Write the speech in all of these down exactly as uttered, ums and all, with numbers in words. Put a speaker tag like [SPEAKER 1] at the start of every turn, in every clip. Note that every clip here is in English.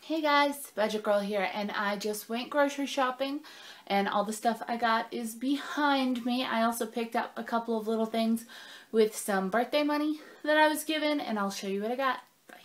[SPEAKER 1] Hey guys, Budget Girl here, and I just went grocery shopping and all the stuff I got is behind me. I also picked up a couple of little things with some birthday money that I was given, and I'll show you what I got. Bye.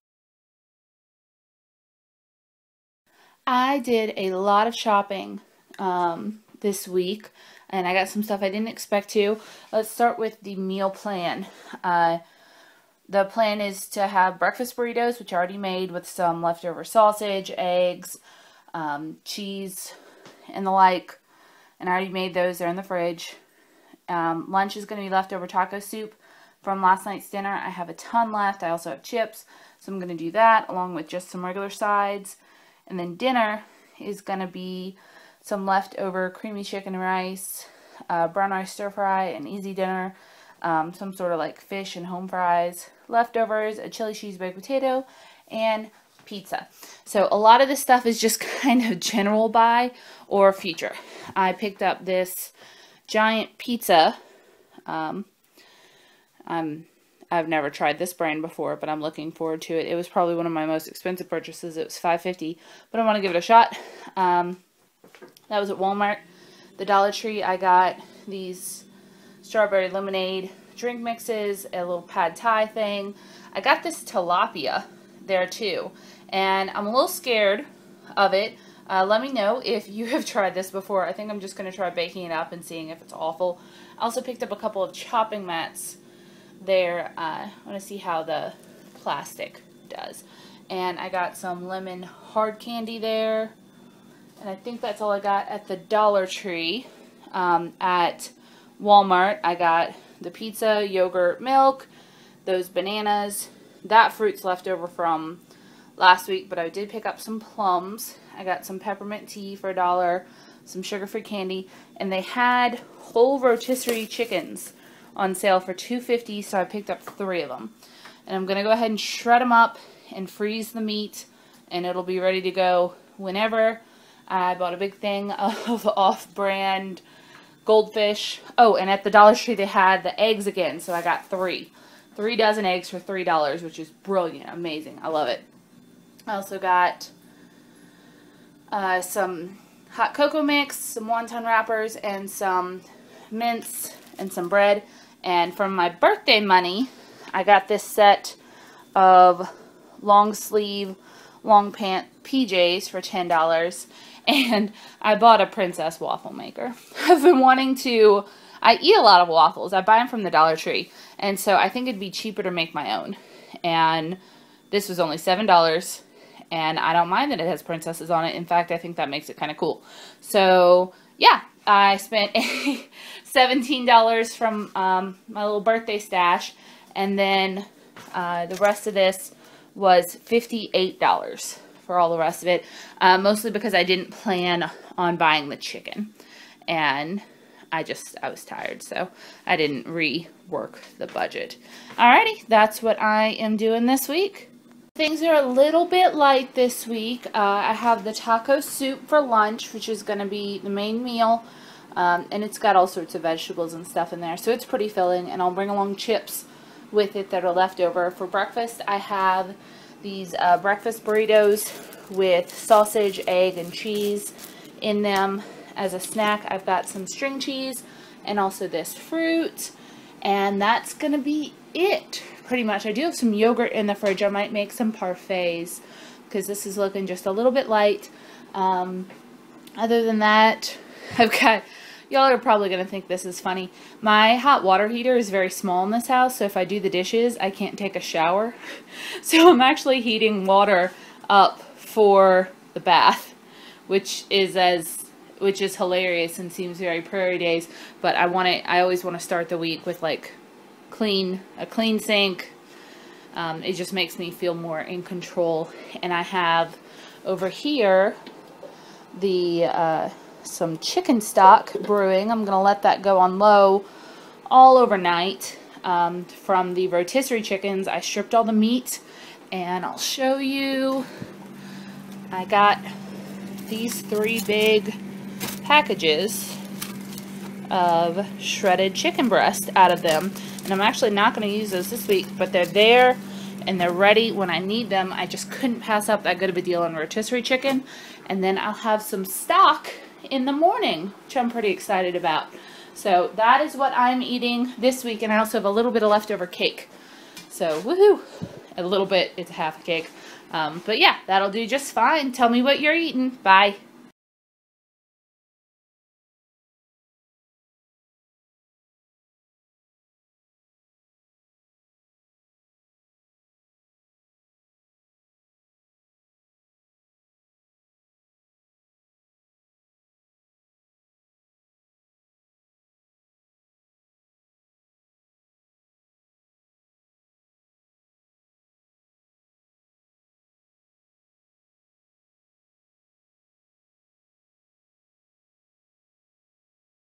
[SPEAKER 1] I did a lot of shopping um, this week, and I got some stuff I didn't expect to. Let's start with the meal plan. Uh, The plan is to have breakfast burritos, which I already made, with some leftover sausage, eggs, um, cheese, and the like. And I already made those. They're in the fridge. Um, lunch is going to be leftover taco soup from last night's dinner. I have a ton left. I also have chips, so I'm going to do that along with just some regular sides. And then dinner is going to be some leftover creamy chicken and rice, uh, brown rice stir fry, an easy dinner. Um, some sort of like fish and home fries, leftovers, a chili cheese baked potato, and pizza. So a lot of this stuff is just kind of general buy or future. I picked up this giant pizza. Um, I'm, I've never tried this brand before, but I'm looking forward to it. It was probably one of my most expensive purchases. It was five fifty, but I want to give it a shot. Um, that was at Walmart. The Dollar Tree, I got these strawberry lemonade drink mixes, a little pad thai thing. I got this tilapia there too, and I'm a little scared of it. Uh, let me know if you have tried this before. I think I'm just going to try baking it up and seeing if it's awful. I also picked up a couple of chopping mats there. Uh, I want to see how the plastic does. And I got some lemon hard candy there. And I think that's all I got at the Dollar Tree. Um, at Walmart, I got the pizza, yogurt, milk, those bananas. That fruit's left over from last week, but I did pick up some plums. I got some peppermint tea for a dollar, some sugar-free candy, and they had whole rotisserie chickens on sale for two fifty, so I picked up three of them. And I'm going to go ahead and shred them up and freeze the meat, and it'll be ready to go whenever. I bought a big thing of off-brand goldfish. Oh, and at the Dollar Tree they had the eggs again, so I got three. Three dozen eggs for three dollars, which is brilliant, amazing. I love it. I also got uh, some hot cocoa mix, some wonton wrappers, and some mince and some bread. And from my birthday money, I got this set of long sleeve, long pant P Js for ten dollars. And I bought a princess waffle maker. I've been wanting to, I eat a lot of waffles. I buy them from the Dollar Tree. And so I think it'd be cheaper to make my own. And this was only seven dollars. And I don't mind that it has princesses on it. In fact, I think that makes it kind of cool. So, yeah, I spent seventeen dollars from um, my little birthday stash. And then uh, the rest of this was fifty-eight dollars. For all the rest of it, uh, mostly because I didn't plan on buying the chicken, and I just, I was tired, so I didn't rework the budget. Alrighty, that's what I am doing this week. Things are a little bit light this week. Uh, I have the taco soup for lunch, which is going to be the main meal, um, and it's got all sorts of vegetables and stuff in there, so it's pretty filling, and I'll bring along chips with it that are left over. For breakfast, I have these uh, breakfast burritos with sausage, egg, and cheese in them. As a snack, I've got some string cheese and also this fruit. And that's going to be it, pretty much. I do have some yogurt in the fridge. I might make some parfaits because this is looking just a little bit light. Um, other than that, I've got... Y'all are probably going to think this is funny. My hot water heater is very small in this house, so if I do the dishes, I can't take a shower. So I'm actually heating water up for the bath, which is as which is hilarious and seems very prairie days, but I want it I always want to start the week with like clean a clean sink. Um, it just makes me feel more in control. And I have over here the uh some chicken stock brewing. I'm going to let that go on low all overnight. Um, from the rotisserie chickens, I stripped all the meat, and I'll show you. I got these three big packages of shredded chicken breast out of them, and I'm actually not going to use those this week, but they're there and they're ready when I need them. I just couldn't pass up that good of a deal on rotisserie chicken. And then I'll have some stock in the morning, which I'm pretty excited about. So that is what I'm eating this week, and I also have a little bit of leftover cake. So woohoo! A little bit, it's half a cake. Um, but yeah, that'll do just fine. Tell me what you're eating. Bye.